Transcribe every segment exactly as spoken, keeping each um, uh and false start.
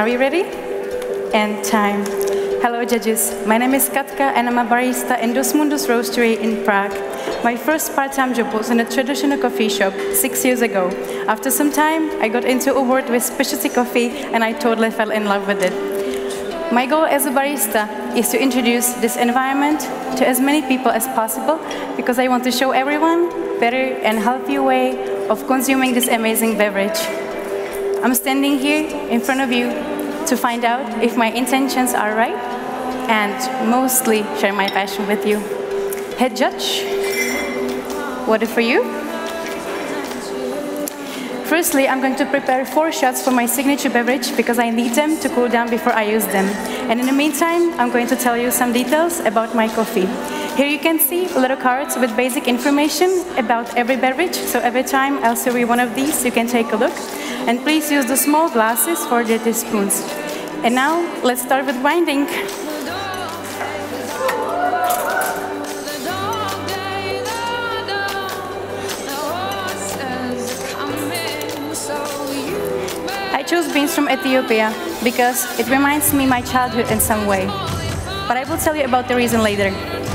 Are we ready? And time. Hello judges, my name is Katka and I'm a barista in Dos Mundos Roastery in Prague. My first part-time job was in a traditional coffee shop six years ago. After some time, I got into a world with specialty coffee and I totally fell in love with it. My goal as a barista is to introduce this environment to as many people as possible because I want to show everyone a better and healthier way of consuming this amazing beverage. I'm standing here in front of you to find out if my intentions are right and mostly share my passion with you. Head judge, what for you? Firstly, I'm going to prepare four shots for my signature beverage because I need them to cool down before I use them. And in the meantime, I'm going to tell you some details about my coffee. Here you can see little cards with basic information about every beverage. So every time I'll serve you one of these, you can take a look. And please use the small glasses for dirty spoons. And now, let's start with grinding. I chose beans from Ethiopia because it reminds me of my childhood in some way. But I will tell you about the reason later.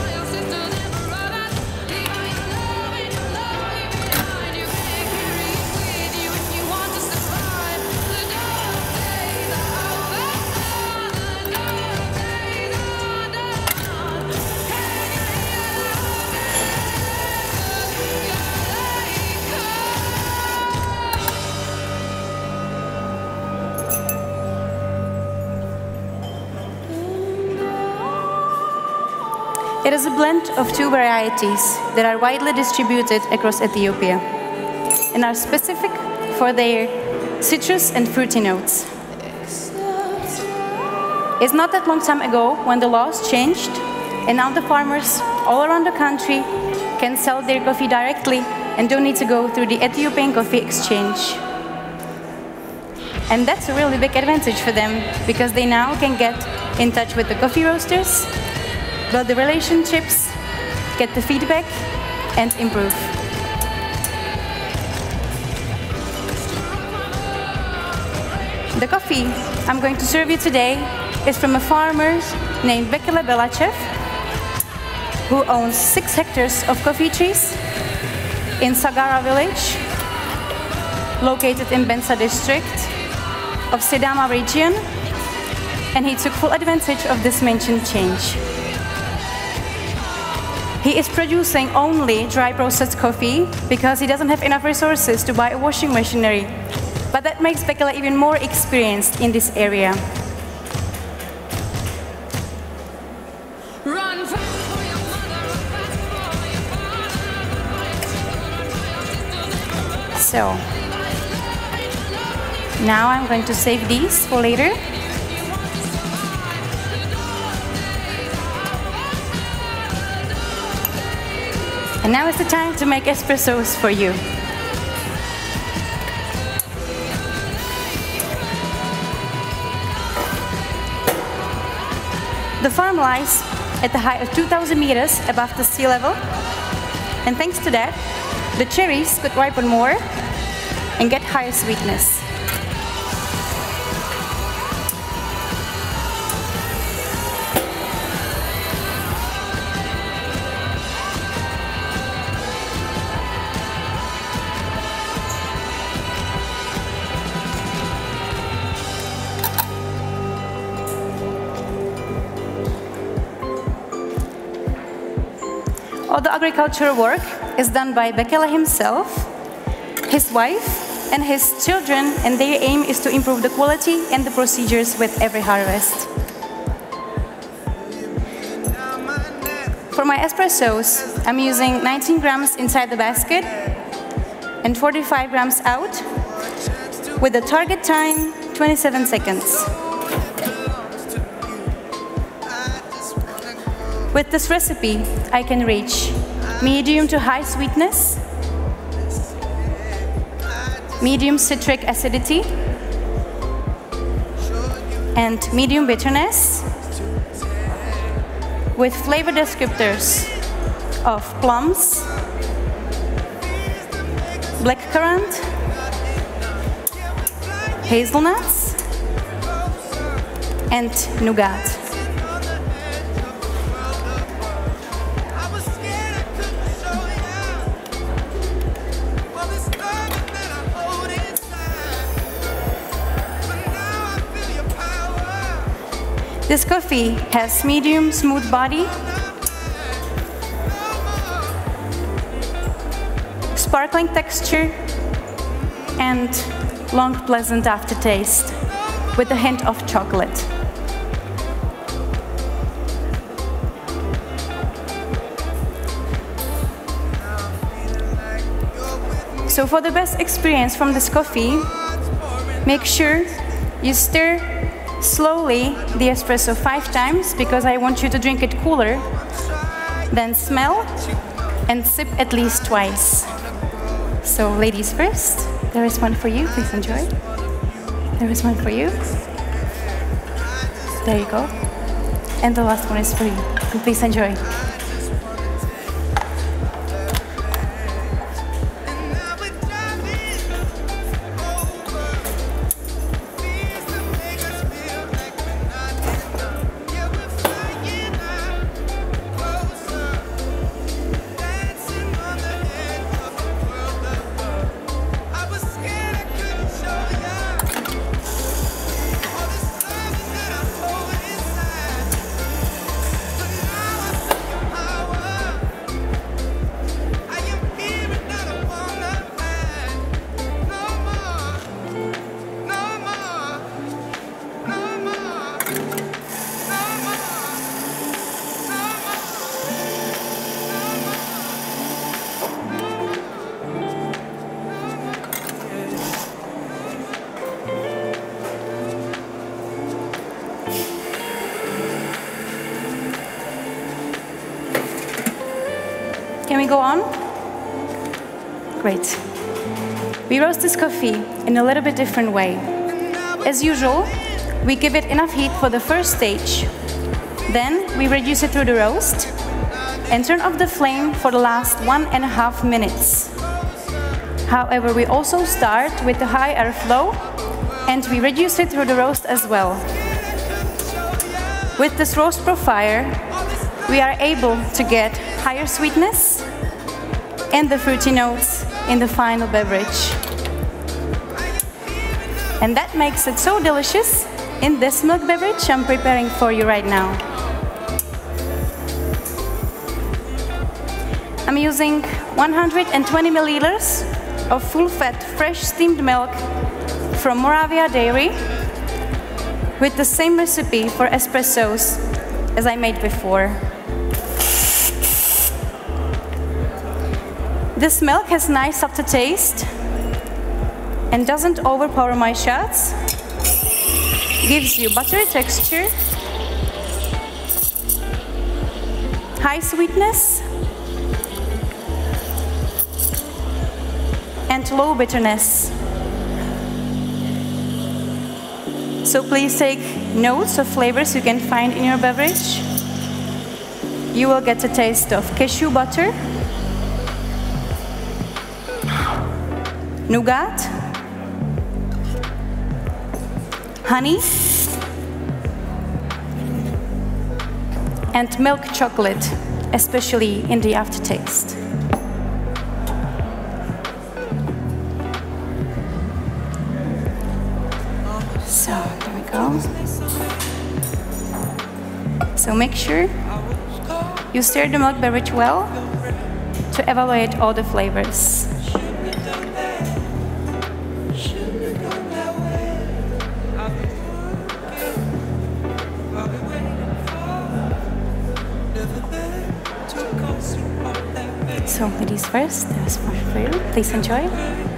It is a blend of two varieties that are widely distributed across Ethiopia and are specific for their citrus and fruity notes. It's not that long time ago when the laws changed and now the farmers all around the country can sell their coffee directly and don't need to go through the Ethiopian Coffee Exchange. And that's a really big advantage for them because they now can get in touch with the coffee roasters, build the relationships, get the feedback, and improve. The coffee I'm going to serve you today is from a farmer named Bekele Belachev, who owns six hectares of coffee trees in Sagara village, located in Bensa district of Sidama region, and he took full advantage of this mentioned change. He is producing only dry processed coffee because he doesn't have enough resources to buy a washing machinery. But that makes Bekele even more experienced in this area. Run for your mother, so, now I'm going to save these for later. And now is the time to make espressos for you. The farm lies at the height of two thousand meters above the sea level. And thanks to that, the cherries could ripen more and get higher sweetness. All the agricultural work is done by Bekele himself, his wife, and his children, and their aim is to improve the quality and the procedures with every harvest. For my espressos, I'm using nineteen grams inside the basket and forty-five grams out, with the target time twenty-seven seconds. With this recipe, I can reach medium to high sweetness, medium citric acidity, and medium bitterness, with flavor descriptors of plums, blackcurrant, hazelnuts, and nougat. This coffee has medium smooth body, sparkling texture, and long pleasant aftertaste with a hint of chocolate. So for the best experience from this coffee, make sure you stir slowly the espresso five times because I want you to drink it cooler. Then smell and sip at least twice. So ladies first, there is one for you, please enjoy. There is one for you. There you go. And the last one is for you, please enjoy. Can we go on? Great. We roast this coffee in a little bit different way. As usual, we give it enough heat for the first stage. Then we reduce it through the roast and turn off the flame for the last one and a half minutes. However, we also start with the high airflow and we reduce it through the roast as well. With this roast profile, we are able to get higher sweetness and the fruity notes in the final beverage. And that makes it so delicious in this milk beverage I'm preparing for you right now. I'm using one hundred twenty milliliters of full-fat fresh steamed milk from Moravia Dairy with the same recipe for espressos as I made before. This milk has nice aftertaste and doesn't overpower my shots. Gives you buttery texture, high sweetness, and low bitterness. So please take notes of flavors you can find in your beverage. You will get a taste of cashew butter, nougat, honey, and milk chocolate, especially in the aftertaste. So, there we go. So make sure you stir the milk beverage well to evaluate all the flavors. So ladies first, there's one for you. Please enjoy.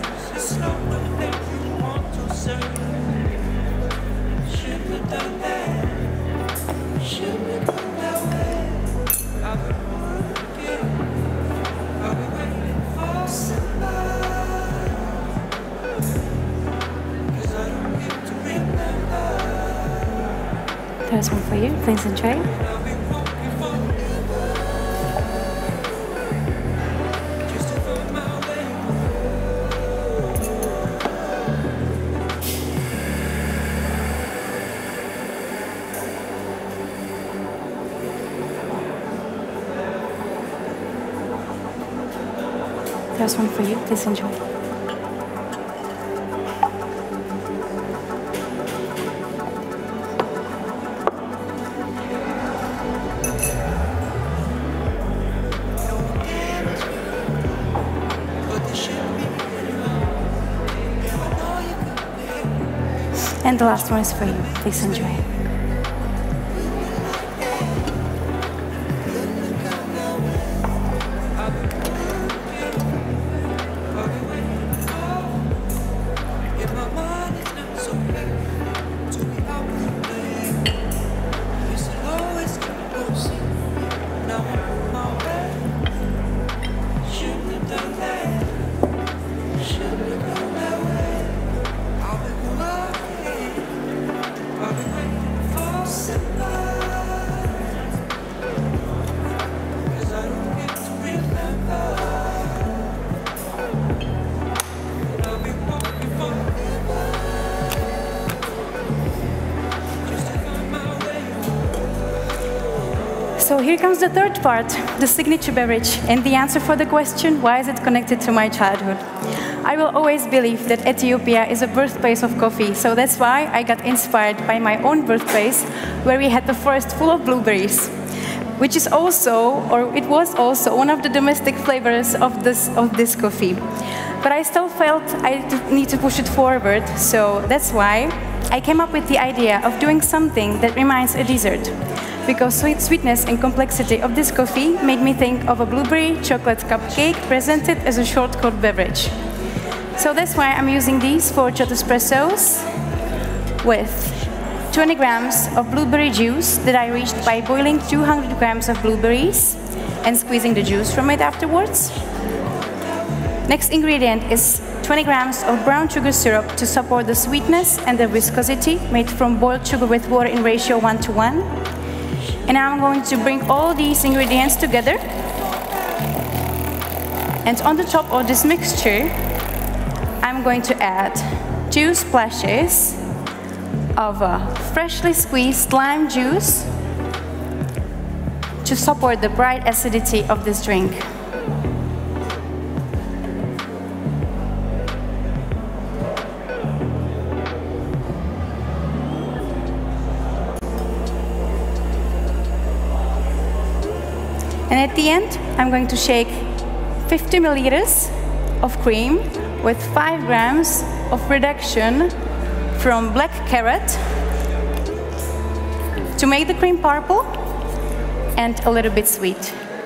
There's one for you. Please enjoy. There's one for you. Please enjoy. And the last one is for you. Please enjoy. So here comes the third part, the signature beverage, and the answer for the question, why is it connected to my childhood? I will always believe that Ethiopia is a birthplace of coffee, so that's why I got inspired by my own birthplace, where we had the forest full of blueberries, which is also, or it was also, one of the domestic flavors of this, of this coffee. But I still felt I need to push it forward, so that's why I came up with the idea of doing something that reminds a dessert. Because sweet sweetness and complexity of this coffee made me think of a blueberry chocolate cupcake presented as a short-cold beverage. So that's why I'm using these four shot espressos with twenty grams of blueberry juice that I reached by boiling two hundred grams of blueberries and squeezing the juice from it afterwards. Next ingredient is twenty grams of brown sugar syrup to support the sweetness and the viscosity made from boiled sugar with water in ratio one to one. And now I'm going to bring all these ingredients together. And on the top of this mixture, I'm going to add two splashes of uh, freshly squeezed lime juice to support the bright acidity of this drink. And at the end, I'm going to shake fifty milliliters of cream with five grams of reduction from black carrot to make the cream purple and a little bit sweet.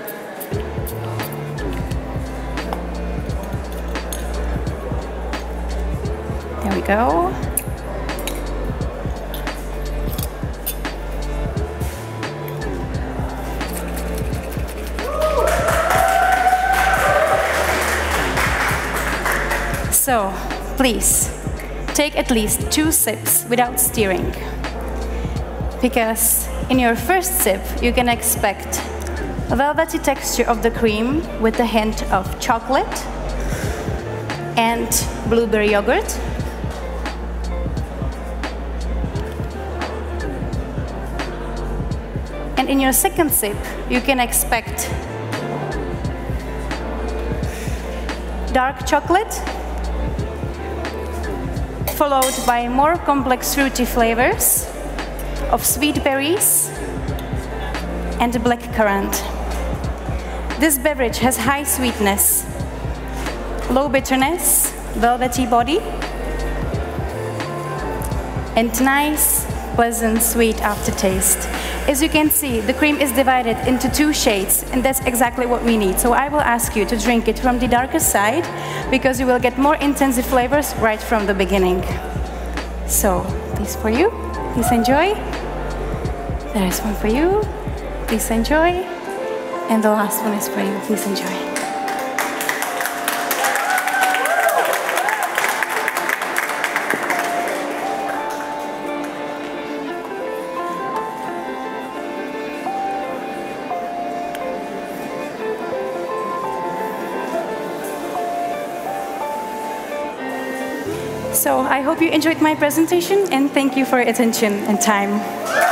There we go. So, please, take at least two sips without stirring. Because in your first sip, you can expect a velvety texture of the cream with a hint of chocolate and blueberry yogurt. And in your second sip, you can expect dark chocolate, followed by more complex fruity flavors of sweet berries and black currant. This beverage has high sweetness, low bitterness, velvety body, and nice, pleasant, sweet aftertaste. As you can see, the cream is divided into two shades, and that's exactly what we need. So I will ask you to drink it from the darker side, because you will get more intensive flavors right from the beginning. So, this for you. Please enjoy. There is one for you. Please enjoy. And the last one is for you. Please enjoy. So I hope you enjoyed my presentation, and thank you for your attention and time.